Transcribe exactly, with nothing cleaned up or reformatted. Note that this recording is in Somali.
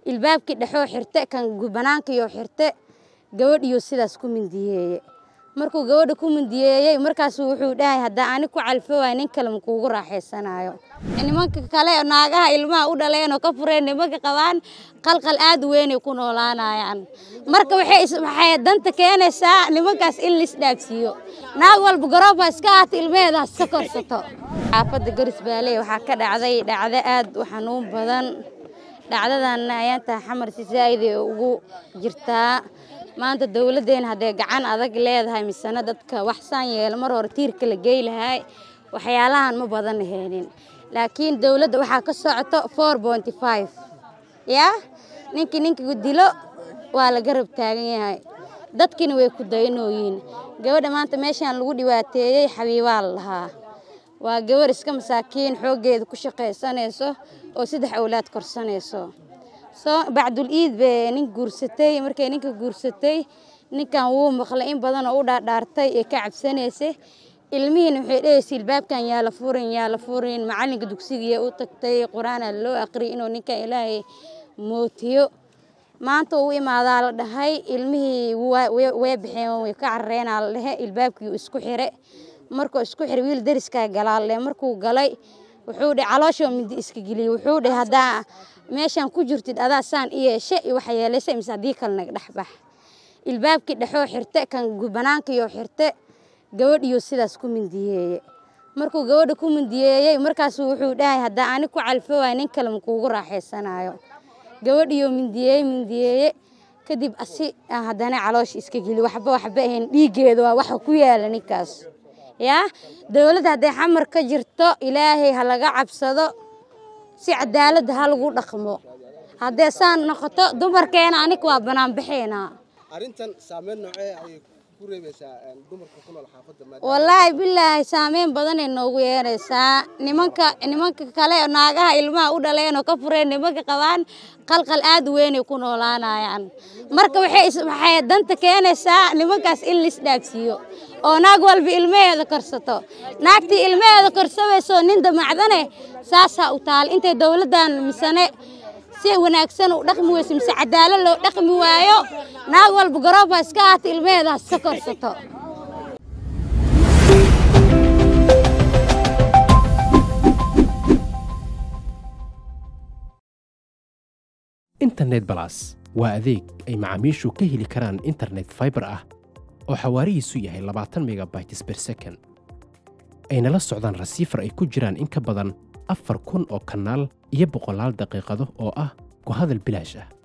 ilbaabkii dhaxoo xirte kan banaankiyo xirte gabadhiyo sidaas ku mindiyeeyay markuu gabadha ku mindiyeeyay markaas wuxuu dhahay hadda aan ku calfo waa nin kale kuugu raaxeysanayo nimanka kale naagaha ilmaha u dhaleen oo ka fureen nimanka qabaan qalqal aad weyn ku noolaanayaan marka waxay waxay danta keenaysaa nimankaas in la isdhaafsiyo naag walba garooba iska aat ilmeeda sakorsato xaafada garis baalay waxa ka dhacday dhacdo aad u xanuun badan dhacdadan ayanta xamar si zaid ugu jirtaa maanta dawladeena haday gacan adag leedahay misana dadka wax saan yeel mar hor tiirka la geeylahay waxyaalahan ma badan heenin laakiin dawladda waxa ka socoto four point five ya ninki ninki dilo waa la garab taagan yahay dadkina way ku daynooyin gabadha maanta meeshan lagu dhibaateeyay xabiiba lahaa waa gabar iska masaakiin xoogeeda ku shaqeysanayso oo saddex awlaad korsanayso soo bacdul iid be nin guursatay markay ninka guursatay ninkan wuu maqlay in badan oo u dhaadhaartay ee ka cabsanaysay ilmihiina waxay dheeyay ilbaabkan yaa la furin yaa la furin macalinka dugsiga u tagtay quraana loo aqri inuu ninka ilaahay mootiyo maanta uu imaadaa la dhahay ilmihii way bixeen way ka carreena la dhahay ilbaabkii isku xire markuu isku xir wiil dariska galaalee markuu galay wuxuu dhig caloosho mindi iska giliyay wuxuu dhig hadaa meeshan ku jirtid adaa saan yeeshay waxa yeelaysa misadii kalna dhaxbax ilbaabkii dhaxoo xirte kan banaankiyo xirte gabadhiyo sidaas ku mindiyeeyay markuu gabadha ku mindiyeeyay markaas wuxuu dhahay hadaa aan ku calfo waa nin kale kuugu raaxeysanayo gabadhiyo mindiyeeyay mindiyeeyay kadib asi hadana caloosh iska giliyay waxba waxba ahayn dhiigeedo waa wax ku yaala ninkaas ya dawladda haday xamar ka jirto ilaahay ha laga cabsado si cadaalad ha lagu dhaqmo haday saan noqoto dumarkeena aniga waa banaan bixeena arintan saameyn noocee ay ku reebaysaa dumarka ku nool xaafadda maadaama wallahi billahi saameyn badan ay noogu yeeraysaa nimanka nimanka kale naagaha ilmaha u dhaleen oo ka fureen nimanka qabaan qalqal aad weyn ku noolaanayaan marka waxay waxay danta keenaysaa nimankaas in la isdhaafsiyo oo naag walba ilmeeda korsato naagtii ilmeeda korsabayso nin damacdane saasa u taal intay dawladdan misane si wanaagsan u dhaqmi weyso mise cadaalad loo dhaqmi waayo naag walba garooba iska aat ilmeeda sakorsato internet plus waa adeeg ay macaamiishu ka heli karaan internet fiber ah oo xawaarihiisu yahay labaatan megabytes per second ayna la socdaan rasiifar ay ku jiraan in ka badan afar kun oo kanaal iyo boqolaal daqiiqado oo ah ku hadal bilaash ah.